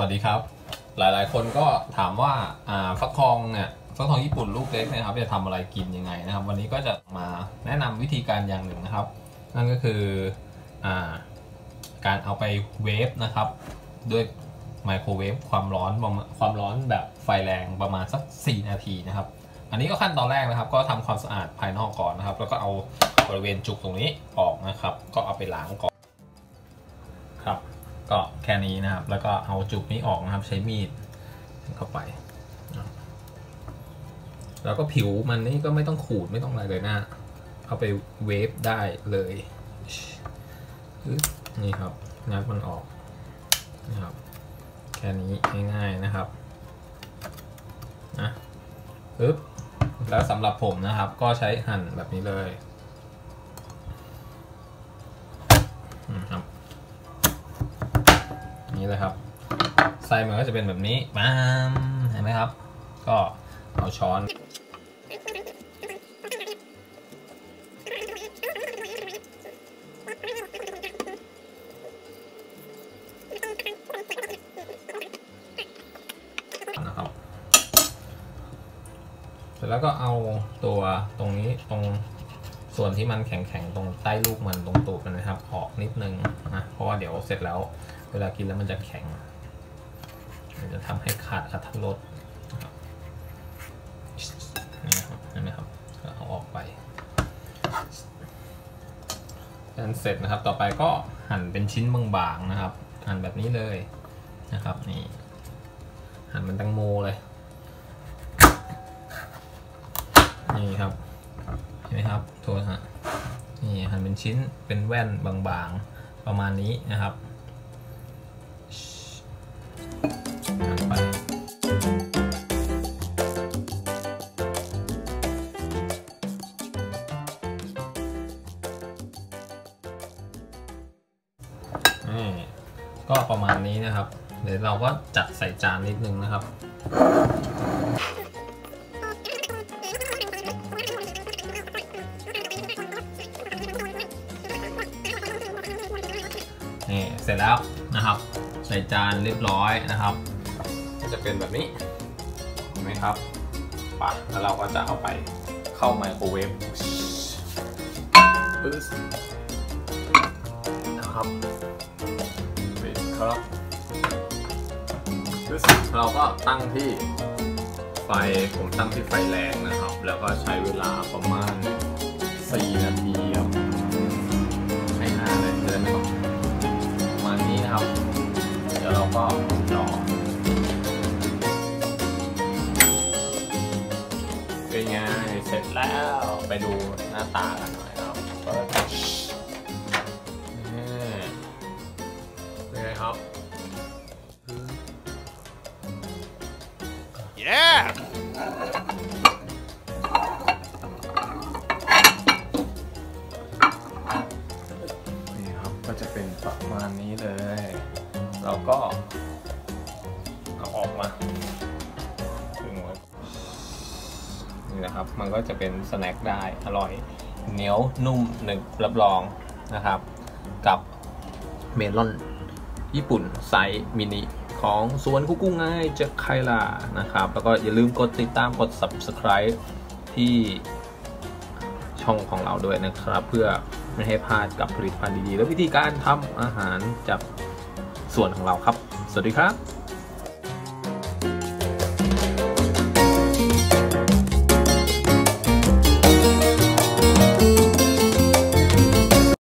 ดีครับหลายๆคนก็ถามว่าฟักทองเนี่ยฟักทองญี่ปุ่นลูกเล็กนะครับจะทำอะไรกินยังไงนะครับวันนี้ก็จะมาแนะนำวิธีการอย่างหนึ่งนะครับนั่นก็คือการเอาไปเวฟนะครับด้วยไมโครเวฟความร้อนแบบไฟแรงประมาณสัก4 นาทีนะครับอันนี้ก็ขั้นตอนแรกนะครับก็ทำความสะอาดภายนอกก่อนนะครับแล้วก็เอาบริเวณจุกตรงนี้ออกนะครับก็เอาไปล้างก่อนครับก็แค่นี้นะครับแล้วก็เอาจุกนี้ออกนะครับใช้มีดเข้าไปแล้วก็ผิวมันนี่ก็ไม่ต้องขูดไม่ต้องอะไรเลยนะเอาไปเวฟได้เลยนี่ครับงัดมันออกนะครับแค่นี้ง่ายๆนะครับนะปึ๊บแล้วสำหรับผมนะครับก็ใช้หั่นแบบนี้เลยครับนี่เลยครับไส้มันก็จะเป็นแบบนี้ปั๊มเห็นไหมครับก็เอาช้อนนะครับเสร็จแล้วก็เอาตัวตรงนี้ตรงส่วนที่มันแข็งๆตรงใต้ลูกมันตรงตูดมันนะครับออกนิดนึงนะเพราะว่าเดี๋ยวเสร็จแล้วเวลากินแล้วมันจะแข็งมันจะทำให้ขาดอรรถรสนี่นะครับเห็นไหมครับก็เอาออกไปเสร็จนะครับต่อไปก็หั่นเป็นชิ้นบางๆนะครับหั่นแบบนี้เลยนะครับนี่หั่นเป็นแตงโมเลยนี่ครับเห็นไหมครับโทษฮะนี่หั่นเป็นชิ้นเป็นแว่นบางๆประมาณนี้นะครับหั่นไปก็ประมาณนี้นะครับเดี๋ยวเราก็จัดใส่จานนิดนึงนะครับนี่เสร็จแล้วนะครับใส่จานเรียบร้อยนะครับจะเป็นแบบนี้เห็นไหมครับปะแล้วเราก็จะเอาไปเข้าไมโครเวฟปึ๊บนะครับครับเราก็ตั้งที่ไฟผมตั้งที่ไฟแรงนะครับแล้วก็ใช้เวลาประมาณ4 นาทีครับให้5เลยจะได้ไม่ต้องประมาณนี้นะครับเดี๋ยวเราก็รอเป็นไงเสร็จแล้วไปดูหน้าตากันหน่อยครับเป็นไงครับ Yeah! นี่ครับก็จะเป็นประมาณนี้เลยเราก็เอาออกมานี่นะครับมันก็จะเป็นสแน็คได้อร่อยเหนียวนุ่มหนึบรับรองนะครับกับเมลอนญี่ปุ่นไซส์มินิของสวนคุกกุ้งง่ายจะใครล่ะนะครับแล้วก็อย่าลืมกดติดตามกด Subscribe ที่ช่องของเราด้วยนะครับเพื่อไม่ให้พลาดกับผลิตภัณฑ์ดีๆและวิธีการทำอาหารจากส่วนของเราครับสวัสดีครับ